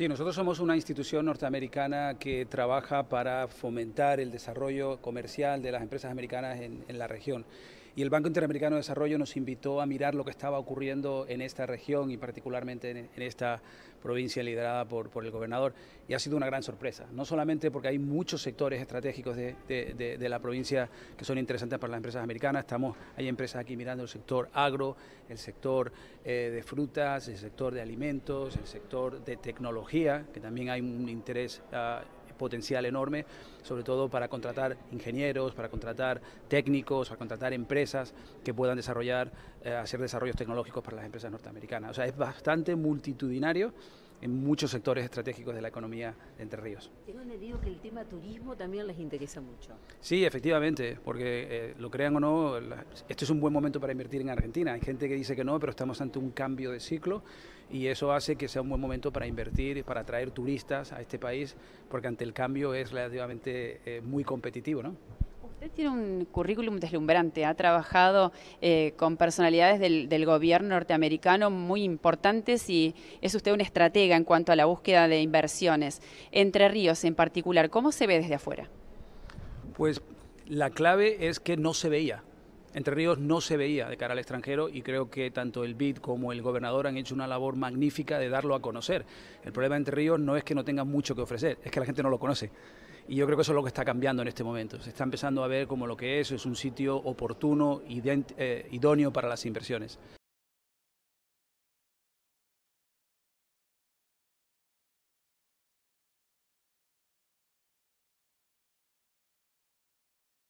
Sí, nosotros somos una institución norteamericana que trabaja para fomentar el desarrollo comercial de las empresas americanas en la región. Y el Banco Interamericano de Desarrollo nos invitó a mirar lo que estaba ocurriendo en esta región y particularmente en esta provincia liderada por el gobernador. Y ha sido una gran sorpresa, no solamente porque hay muchos sectores estratégicos de la provincia que son interesantes para las empresas americanas. Hay empresas aquí mirando el sector agro, el sector de frutas, el sector de alimentos, el sector de tecnología, que también hay un interés potencial enorme, sobre todo para contratar ingenieros, para contratar técnicos, para contratar empresas que puedan hacer desarrollos tecnológicos para las empresas norteamericanas. O sea, es bastante multitudinario en muchos sectores estratégicos de la economía de Entre Ríos. Tengo entendido que el tema turismo también les interesa mucho. Sí, efectivamente, porque lo crean o no, este es un buen momento para invertir en Argentina. Hay gente que dice que no, pero estamos ante un cambio de ciclo y eso hace que sea un buen momento para invertir, para atraer turistas a este país, porque ante el cambio es relativamente muy competitivo, ¿no? Usted tiene un currículum deslumbrante, ha trabajado con personalidades del gobierno norteamericano muy importantes y es usted un estratega en cuanto a la búsqueda de inversiones. Entre Ríos en particular, ¿cómo se ve desde afuera? Pues la clave es que no se veía. Entre Ríos no se veía de cara al extranjero y creo que tanto el BID como el gobernador han hecho una labor magnífica de darlo a conocer. El problema de Entre Ríos no es que no tenga mucho que ofrecer, es que la gente no lo conoce. Y yo creo que eso es lo que está cambiando en este momento. Se está empezando a ver como lo que es un sitio oportuno, idóneo para las inversiones.